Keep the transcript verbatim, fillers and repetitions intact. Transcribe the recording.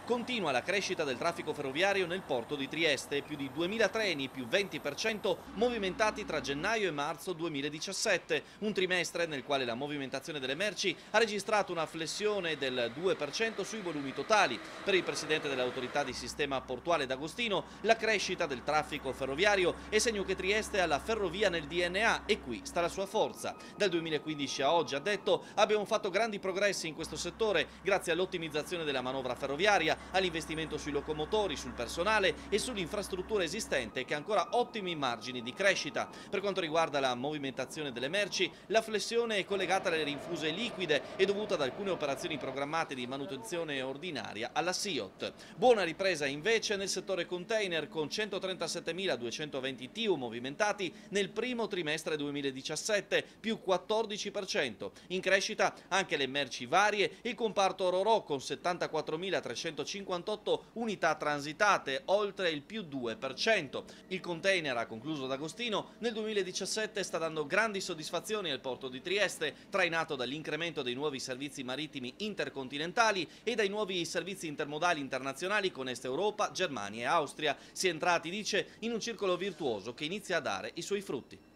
Continua la crescita del traffico ferroviario nel porto di Trieste, più di duemila treni, più venti per cento movimentati tra gennaio e marzo duemiladiciassette, un trimestre nel quale la movimentazione delle merci ha registrato una flessione del due per cento sui volumi totali. Per il presidente dell'autorità di sistema portuale D'Agostino, la crescita del traffico ferroviario è segno che Trieste ha la ferrovia nel D N A e qui sta la sua forza. Dal duemilaquindici a oggi, ha detto, abbiamo fatto grandi progressi in questo settore grazie all'ottimizzazione della manovra ferroviaria, all'investimento sui locomotori, sul personale e sull'infrastruttura esistente che ha ancora ottimi margini di crescita. Per quanto riguarda la movimentazione delle merci, la flessione è collegata alle rinfuse liquide e dovuta ad alcune operazioni programmate di manutenzione ordinaria alla S I O T. Buona ripresa invece nel settore container con centotrentasettemiladuecentoventi T I U movimentati nel primo trimestre duemiladiciassette, più quattordici per cento. In crescita anche le merci varie e il comparto Ro-Ro con settantaquattromilatrecentocinquantotto unità transitate, oltre il più due per cento. Il container, ha concluso D'Agostino, nel duemiladiciassette sta dando grandi soddisfazioni al porto di Trieste, trainato dall'incremento dei nuovi servizi marittimi intercontinentali e dai nuovi servizi intermodali internazionali con Est Europa, Germania e Austria. Si è entrati, dice, in un circolo virtuoso che inizia a dare i suoi frutti.